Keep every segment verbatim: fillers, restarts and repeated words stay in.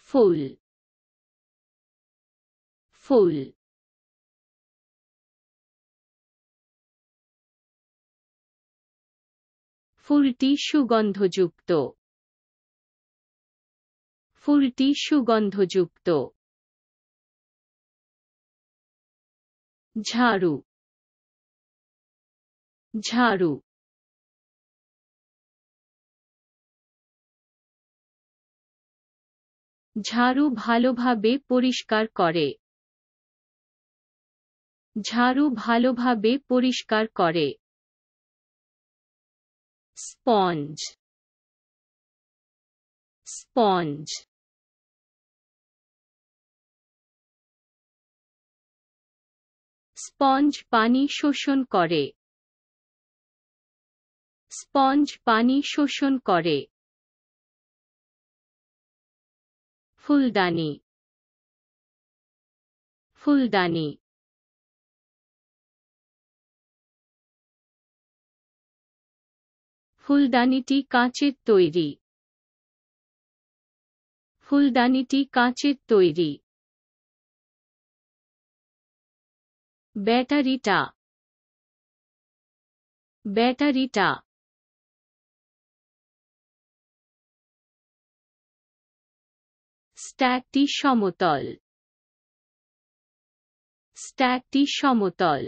ফুল ফুল ফুলটি সুগন্ধযুক্ত ফুলটি সুগন্ধযুক্ত ঝাড়ু ঝাড়ু ঝাড়ু ভালোভাবে পরিষ্কার করে ঝাড়ু ভালোভাবে পরিষ্কার করে স্পঞ্জ স্পঞ্জ স্পঞ্জ পানি শোষণ করে স্পঞ্জ পানি শোষণ করে ফুলদানি ফুলদানি ফুলদানিটি কাঁচের তৈরি ফুলদানিটি কাঁচের তৈরি ব্যাটারিটা ব্যাটারিটা স্ট্যাকটি সমতল স্ট্যাকটি সমতল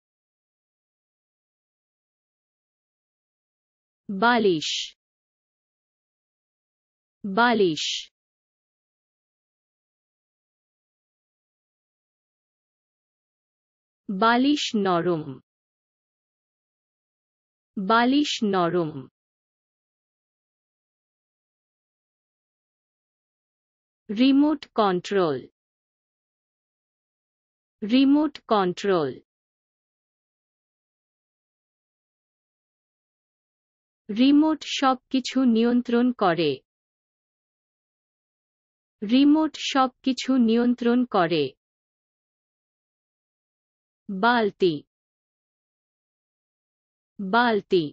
বালিশ বালিশ বালিশ নরম বালিশ নরম remote control remote control remote সবকিছু নিয়ন্ত্রণ করে রিমোট সবকিছু নিয়ন্ত্রণ করে বালতি বালতি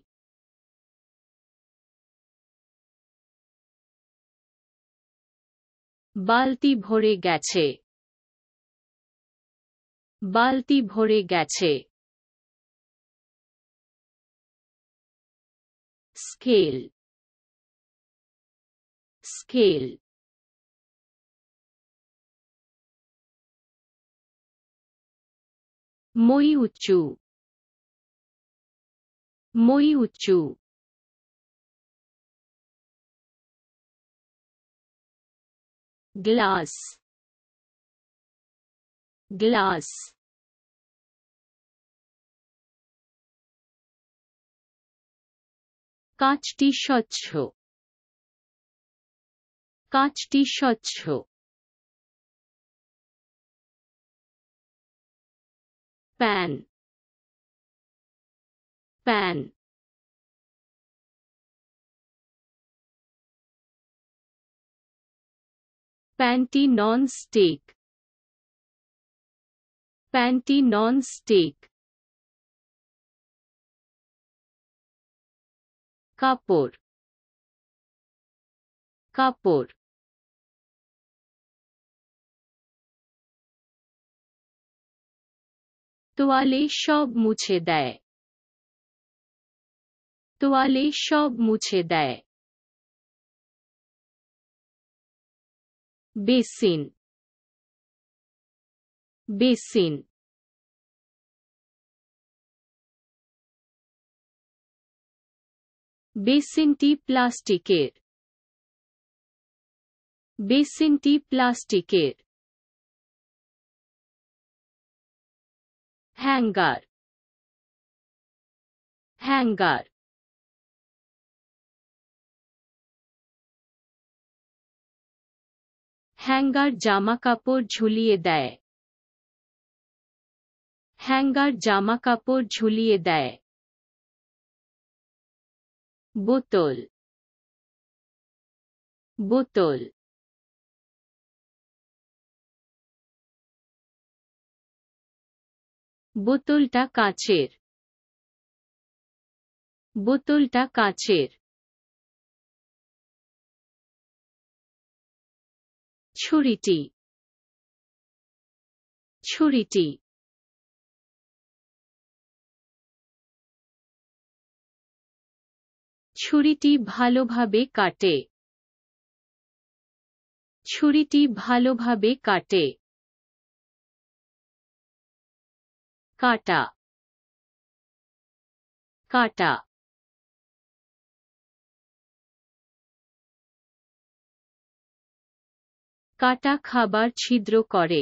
বালতি ভরে গেছে বালতি ভরে গেছে স্কেল স্কেল মই উঁচু মই উঁচু গ্লাস গ্লাস কাঁচটি স্বচ্ছ কাঁচটি স্বচ্ছ প্যান প্যান প্যানটি নন স্টিক প্যানটি নন স্টিক কাপড় কাপড় তোয়ালে সব মুছে দেয় তোয়ালে সব মুছে দেয় বেসিন বেসিন বেসিনটি প্লাস্টিকের বেসিনটি প্লাস্টিকের হ্যাঙ্গার হ্যাঙ্গার হ্যাঙ্গার জামাকাপড় ঝুলিয়ে দেয় হ্যাঙ্গার জামাকাপড় ঝুলিয়ে দেয় বোতল বোতল বোতলটা কাচের বোতলটা কাচের ছুরিটি ছুরিটি ছুরিটি ভালোভাবে কাটে ছুরিটি ভালোভাবে কাটে কাটা কাটা কাটা খাবার ছিদ্র করে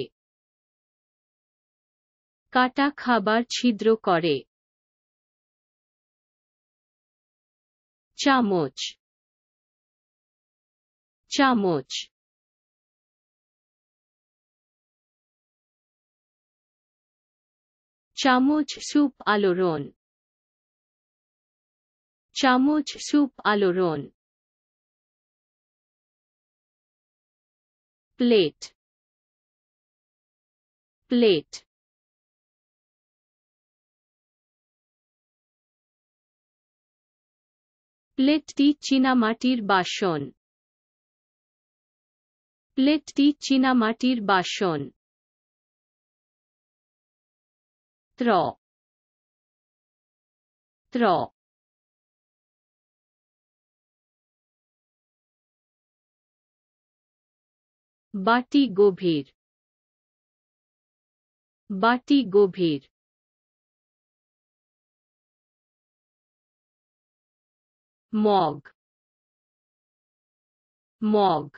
কাটা খাবার ছিদ্র করে চামচ চামচ চামচ স্যুপ আলোড়ন চামচ স্যুপ আলোড়ন প্লেট প্লেট প্লেটটি চীনামাটির বাসন প্লেটটি চীনামাটির বাসন ত্র ত্র বাটি গভীর বাটি গভীর মগ মগ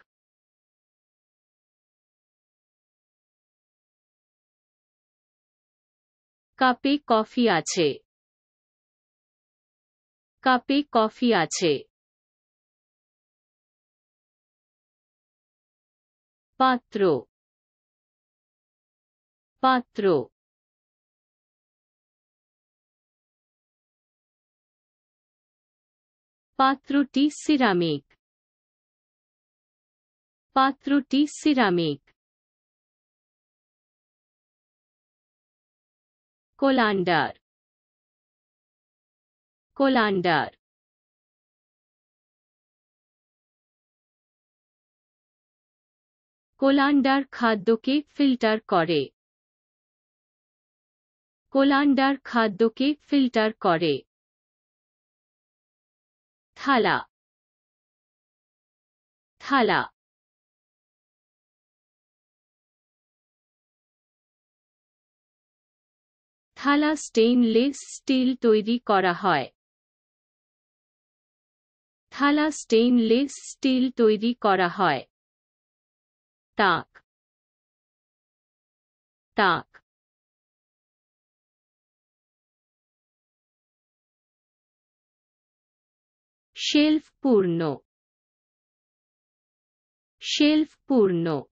কাপে কফি আছে কাপে কফি আছে পাত্র পাত্র পাত্রটি সিরামিক পাত্রটি সিরামিক কোলান্ডার কোলান্ডার কোলান্ডার খাদ্যকে ফিল্টার করে কোলান্ডার খাদ্যকে ফিল্টার করে থালা থালা থালা স্টেইনলেস স্টিল তৈরি করা হয় থালা স্টেইনলেস স্টিল তৈরি করা হয় তাক তাক শেলফ পূর্ণ শেলফ পূর্ণ